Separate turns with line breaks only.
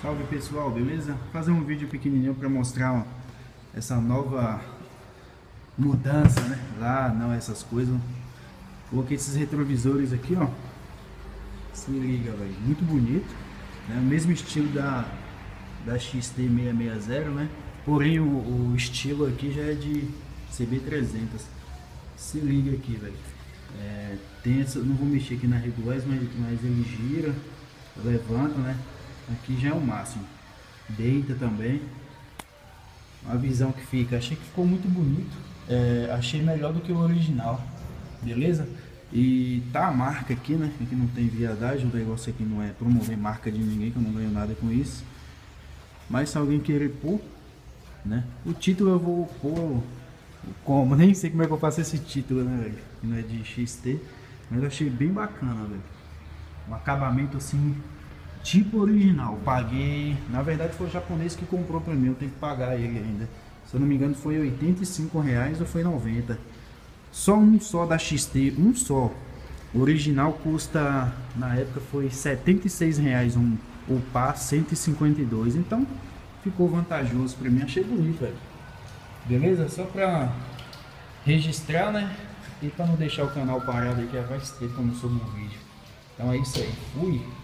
Salve pessoal, beleza? Vou fazer um vídeo pequenininho para mostrar ó, essa nova mudança, né? Lá, não, essas coisas. Coloquei esses retrovisores aqui, ó. Se liga, velho, muito bonito, né? O mesmo estilo da XT660, né? Porém o estilo aqui já é de CB300. Se liga aqui, velho. Tem essa, não vou mexer aqui na regulares, mas ele gira, levanta, né? Aqui já é o máximo. Deita também. A visão que fica, achei que ficou muito bonito. Achei melhor do que o original, beleza? E tá a marca aqui, né? Aqui não tem viadagem, o negócio aqui não é promover marca de ninguém, que eu não ganho nada com isso. Mas se alguém querer pôr, né? O título eu vou pôr como, nem sei como é que eu faço esse título, né, velho? Que não é de XT, mas eu achei bem bacana, velho. Um acabamento assim, tipo original. Paguei, na verdade foi o japonês que comprou pra mim, eu tenho que pagar ele ainda. Se eu não me engano foi R$ 85 ou foi 90. Só da XT, um só. O original custa, na época foi R$ 76 o par 152. Então ficou vantajoso pra mim, achei bonito, velho. Beleza? Só pra registrar, né? E pra não deixar o canal parado aí, que vai ter como subir um vídeo. Então é isso aí. Fui!